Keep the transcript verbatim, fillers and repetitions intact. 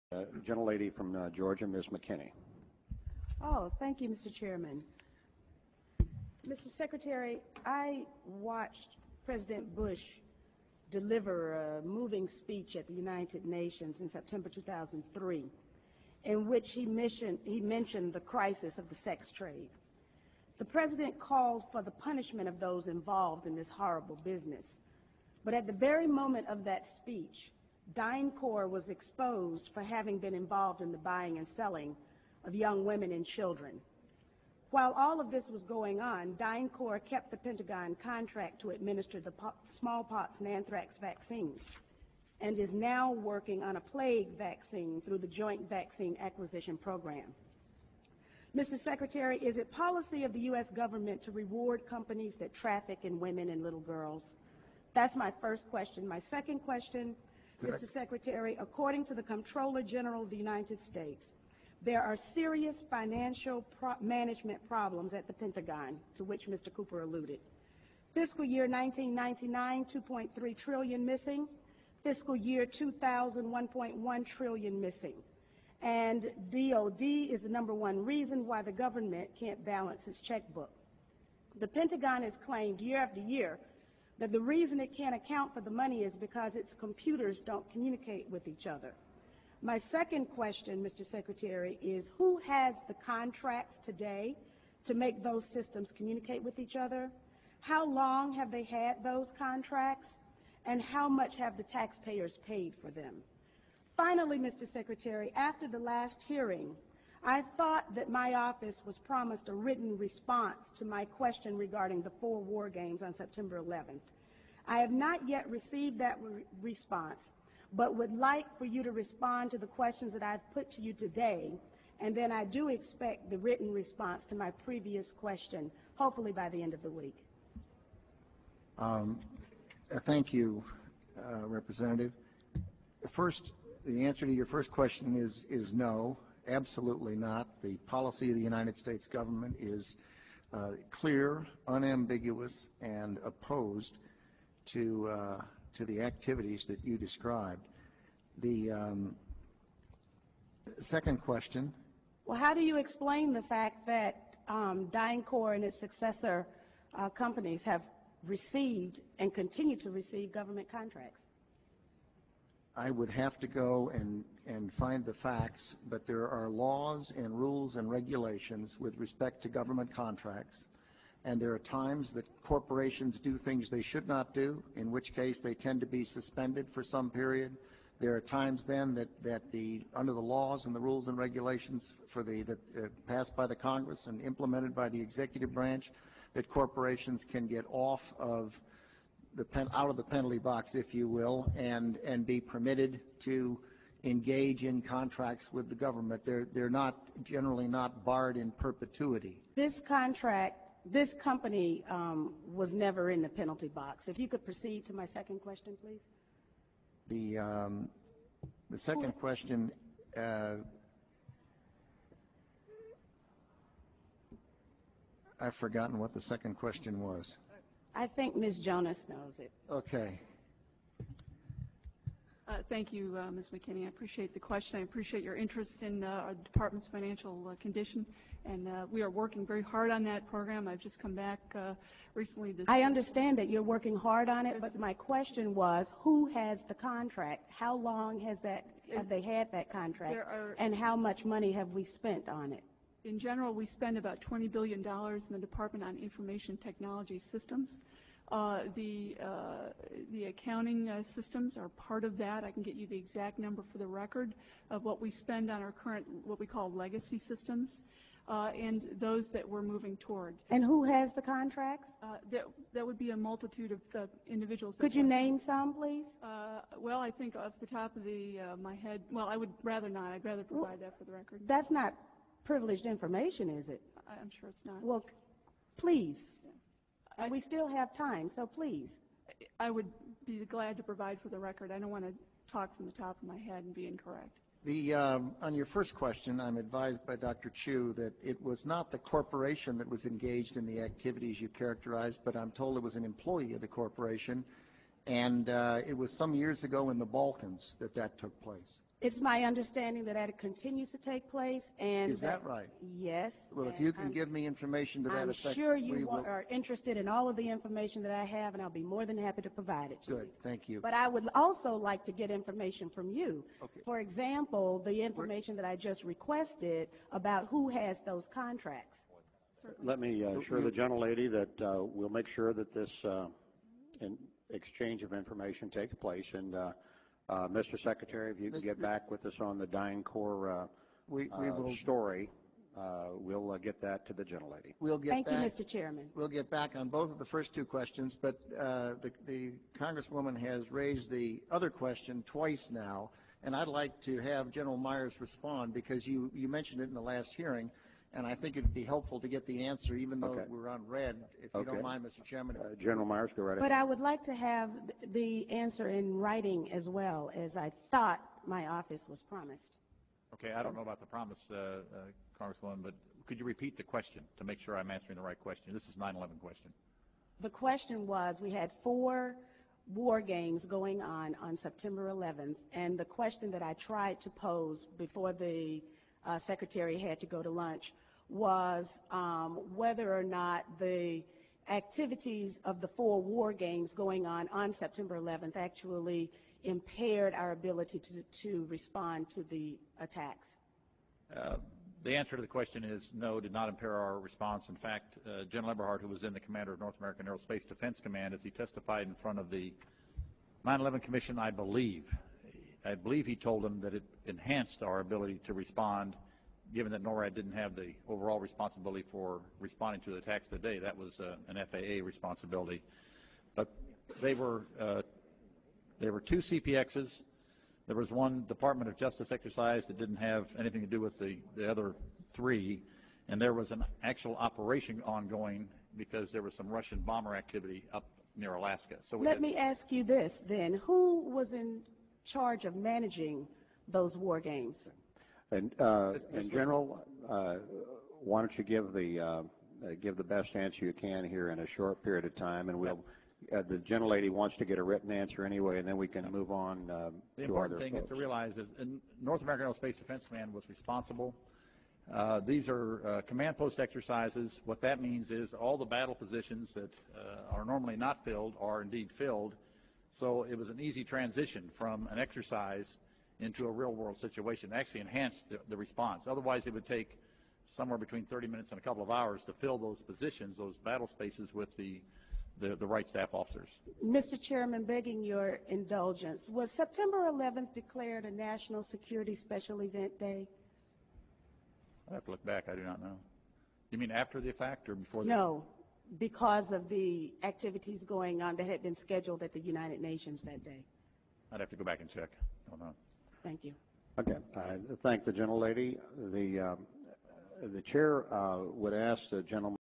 Uh, gentlelady from uh, Georgia, Miz McKinney. Oh, thank you, Mister Chairman. Mister Secretary, I watched President Bush deliver a moving speech at the United Nations in September two thousand three, in which he, mission, he mentioned the crisis of the sex trade. The President called for the punishment of those involved in this horrible business. But at the very moment of that speech, DynCorp was exposed for having been involved in the buying and selling of young women and children. While all of this was going on, DynCorp kept the Pentagon contract to administer the smallpox and anthrax vaccines and is now working on a plague vaccine through the Joint Vaccine Acquisition Program. Mister Secretary, is it policy of the U S government to reward companies that traffic in women and little girls? That's my first question. My second question, Mister Secretary, according to the Comptroller General of the United States, there are serious financial pro management problems at the Pentagon, to which Mister Cooper alluded. Fiscal year nineteen ninety-nine, two point three trillion dollars missing. Fiscal year two thousand, one point one trillion dollars missing. And D O D is the number one reason why the government can't balance its checkbook. The Pentagon has claimed year after year that the reason it can't account for the money is because its computers don't communicate with each other. My second question, Mister Secretary, is who has the contracts today to make those systems communicate with each other? How long have they had those contracts? And how much have the taxpayers paid for them? Finally, Mister Secretary, after the last hearing, I thought that my office was promised a written response to my question regarding the four war games on September eleventh. I have not yet received that re response, but would like for you to respond to the questions that I've put to you today, and then I do expect the written response to my previous question, hopefully by the end of the week. Um, thank you, uh, Representative. First, the answer to your first question is, is no. Absolutely not. The policy of the United States government is uh, clear, unambiguous, and opposed to uh, to the activities that you described. The um, second question. Well, how do you explain the fact that um, DynCorp and its successor uh, companies have received and continue to receive government contracts? I would have to go and, and find the facts, but there are laws and rules and regulations with respect to government contracts, and there are times that corporations do things they should not do, in which case they tend to be suspended for some period. There are times then that, that the, under the laws and the rules and regulations for the, that uh, passed by the Congress and implemented by the executive branch, that corporations can get off of the pen, out of the penalty box, if you will, and and be permitted to engage in contracts with the government. They're they're not generally not barred in perpetuity. This contract, this company um, was never in the penalty box. If you could proceed to my second question, please. The um, the second question. Uh, I've forgotten what the second question was. I think Miz Jonas knows it. Okay. Uh, thank you, uh, Miz McKinney. I appreciate the question. I appreciate your interest in uh, our department's financial uh, condition, and uh, we are working very hard on that program. I've just come back uh, recently. This I understand that you're working hard on it, but my question was, who has the contract? How long has that have they had that contract, are, and how much money have we spent on it? In general, we spend about twenty billion dollars in the Department on Information Technology Systems. Uh, the, uh, the accounting uh, systems are part of that. I can get you the exact number for the record of what we spend on our current, what we call legacy systems, uh, and those that we're moving toward. And who has the contracts? Uh, that, that would be a multitude of uh, individuals. Could you name some, please? Uh, well, I think off the top of the, uh, my head, well, I would rather not. I'd rather provide well, that for the record. That's not privileged information, is it? I'm sure it's not. Well, please. Yeah. I, we still have time, so please. I would be glad to provide for the record. I don't want to talk from the top of my head and be incorrect. The, um, on your first question, I'm advised by Doctor Chu that it was not the corporation that was engaged in the activities you characterized, but I'm told it was an employee of the corporation, and uh, it was some years ago in the Balkans that that took place. It's my understanding that that continues to take place, and Is that right? Yes. Well, if and you can I'm- give me information to that I'm effect. sure we you wa- will- are interested in all of the information that I have, and I'll be more than happy to provide it to you. Good, thank you. But I would also like to get information from you. Okay. For example, the information that I just requested about who has those contracts. Let me uh, assure the gentlelady that uh, we'll make sure that this uh, in exchange of information takes place. And uh, uh, Mister Secretary, if you can get back with us on the DynCorp uh, We, we uh, will, story, uh, we'll uh, get that to the gentlelady. we'll get Thank you, back. Mister Chairman. We'll get back on both of the first two questions, but uh, the, the Congresswoman has raised the other question twice now, and I'd like to have General Myers respond because you, you mentioned it in the last hearing, and I think it'd be helpful to get the answer, even though Okay. we're on red, if you Okay. don't mind, Mister Chairman. Uh, General Myers, go right But ahead. I would like to have th- the answer in writing as well, as I thought my office was promised. Okay, I don't know about the promise, uh, uh, Congresswoman, but could you repeat the question to make sure I'm answering the right question? This is nine eleven question. The question was, we had four war games going on on September eleventh, and the question that I tried to pose before the uh, Secretary had to go to lunch was um, whether or not the activities of the four war games going on on September eleventh actually impaired our ability to, to respond to the attacks. Uh, the answer to the question is no, did not impair our response. In fact, uh, General Eberhard, who was then the commander of North American Aerospace Defense Command, as he testified in front of the nine eleven Commission, I believe, I believe he told them that it enhanced our ability to respond, given that NORAD didn't have the overall responsibility for responding to the attacks today. That was uh, an F A A responsibility. But they were, uh, there were two C P Xs. There was one Department of Justice exercise that didn't have anything to do with the, the other three. And there was an actual operation ongoing because there was some Russian bomber activity up near Alaska. So we Let had, me ask you this then. Who was in charge of managing those war games? And uh, This- this in was- general, uh, why don't you give the uh, uh, give the best answer you can here in a short period of time, and we'll. Uh, the gentlelady wants to get a written answer anyway, and then we can move on uh, the to important other thing folks. to realize is in North American Aerospace Defense Command was responsible. Uh, these are uh, command post exercises. What that means is all the battle positions that uh, are normally not filled are indeed filled. So it was an easy transition from an exercise into a real-world situation. It actually enhanced the, the response. Otherwise, it would take somewhere between thirty minutes and a couple of hours to fill those positions, those battle spaces, with the, the, the right staff officers. Mister Chairman, begging your indulgence, was September eleventh declared a National Security Special Event Day? I have to look back. I do not know. You mean after the fact or before the No, because of the activities going on that had been scheduled at the United Nations that day. I'd have to go back and check. I don't know. Thank you. Okay. I thank the gentlelady. The um, the chair uh, would ask the gentleman.